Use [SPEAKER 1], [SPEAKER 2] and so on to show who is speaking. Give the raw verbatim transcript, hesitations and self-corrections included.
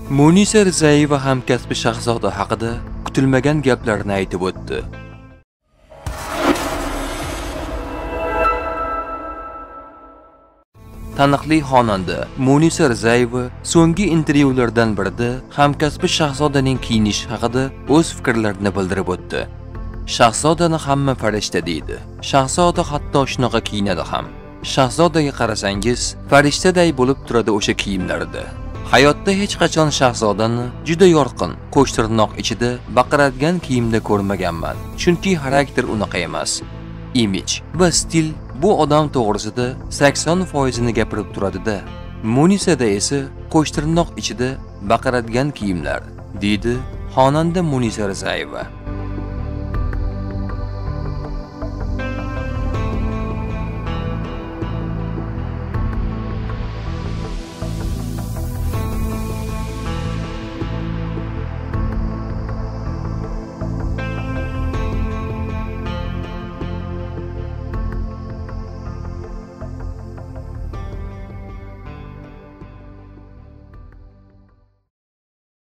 [SPEAKER 1] Munisa Rizayeva hamkasbi Shahzoda haqida kutilmagan gaplarni aytib o'tdi. Taniqli xonanda Munisa Rizayeva so'nggi intervyulardan birida hamkasbi Shahzodaning kiyinish haqida o'z fikrlarini bildirib o'tdi. Shahzodani hamma farishta deydi. Shahzoda hatto shunaqa kiyinadi ham. Shahzodaga qarasangiz, farishtaday bo'lib turadi o'sha kiyimlarida. Hayotda hech qachon Shahzodani juda yorqin, qo'shtirnoq ichida baqiradigan kiyimda ko'rmaganman. Chunki xarakter unaqa emas. Imij va stil bu odam to'g'risida sakson foiz ni gapirib turadi-da. Munisada esa qo'shtirnoq ichida baqiradigan kiyimlar, deydi xonanda Munisa Rizayeva.